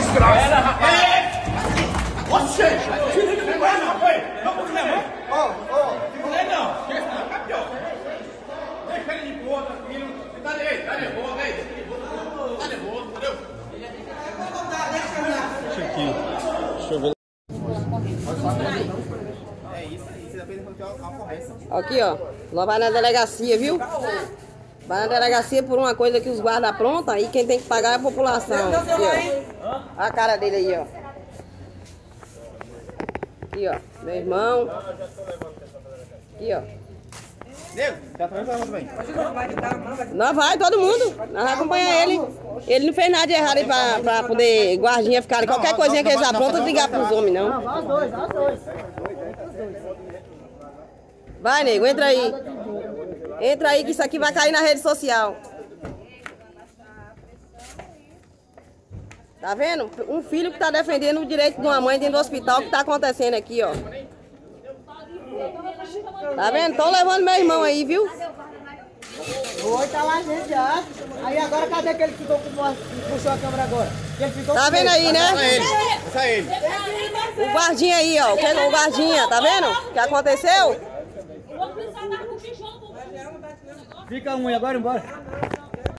desgraça! Oxê! Não é não, foi! Não, não, não! Deixa ele de boa, tranquilo. Tá nervoso, tá nervoso, entendeu? Deixa eu ver. É isso aí, você fez uma ocorrência. Aqui, ó. Nós vai na delegacia, viu? Vai na delegacia por uma coisa que os guardas aprontam e quem tem que pagar é a população. Aqui, ó. Olha a cara dele aí, ó. Aqui, ó. Meu irmão. Aqui, ó. Nego, já também vai também. Nós vai, todo mundo. Nós vamos acompanhar ele. Ele não fez nada de errado aí pra poder guardinha ficar ali. Qualquer coisinha que eles aprontam, ligar pros homens, não. Vai os dois. Vai, nego, entra aí. Entra aí que isso aqui vai cair na rede social. Tá vendo? Um filho que tá defendendo o direito de uma mãe dentro do hospital, que tá acontecendo aqui, ó. Tá vendo? Estão levando meu irmão aí, viu? Oi, tá lá, gente, já. Aí agora, cadê aquele que ficou que puxou a câmera agora? Ele ficou Tá vendo aí, né? Essa é ele. O guardinha aí, ó. O guardinha, tá vendo? O que aconteceu? Fica um e agora embora.